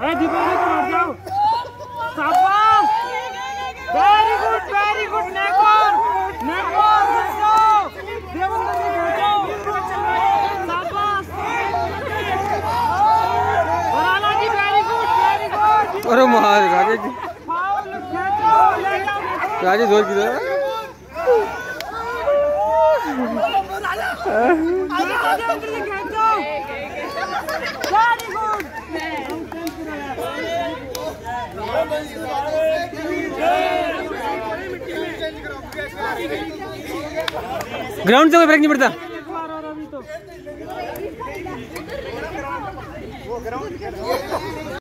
दीपावली को हट जाओ। शाबाश, वेरी गुड, नेकोर भेजो, देवंदर जी भेजो, शाबाश, बराला जी वेरी गुड। अरे महाराज राजेश जी, फाउल भेजो, ले जाओ राजेश जोर किधर है? ग्राउंड से कोई फर्क नहीं पड़ता।